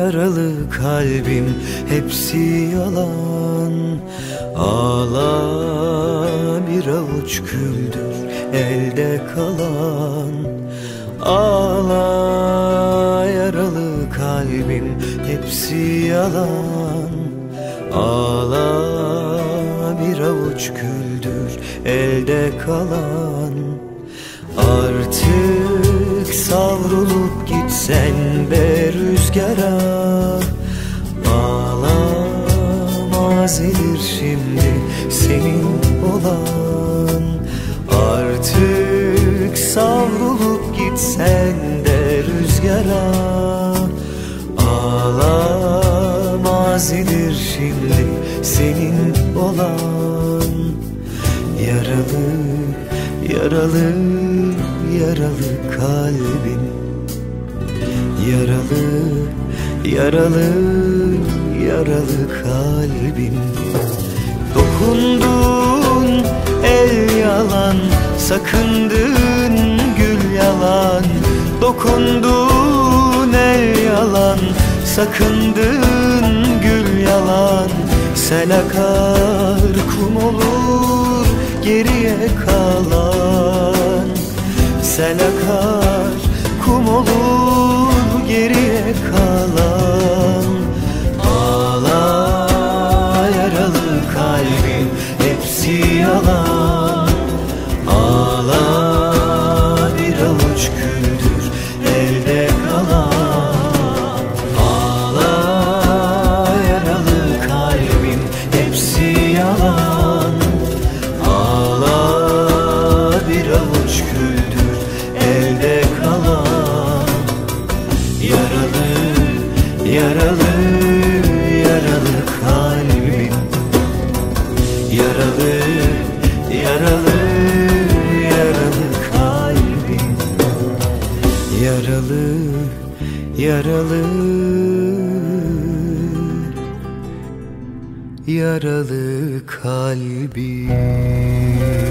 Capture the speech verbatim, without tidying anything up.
yaralı kalbim hepsi yalan. Ağla bir avuç küldür elde kalan. Ağla yaralı kalbim hepsi yalan. Ağla bir avuç küldür elde kalan. Artık savrulup gitsen de rüzgara, bağlamaz şimdi senin olan. Artık savrulup gitsen de rüzgara, ağlamaz şimdi senin olan. Yaralı, yaralı, yaralı kalbim. Yaralı, yaralı, yaralı kalbim. Dokundun el yalan, sakındın gül yalan. Dokundun el yalan, sakındın gül yalan. Sel akar kum olur geriye kalan. Sel akar kum olur geriye kalan. Ağla yaralı kalbim hepsi yalan. Ağla bir avuç küldür elde kalan. Ağla yaralı kalbim hepsi yalan. Ağla bir avuç küldür elde kalan. Yaralı, yaralı, yaralı kalbim. Yaralı, yaralı, yaralı kalbim. Yaralı, yaralı, yaralı kalbim.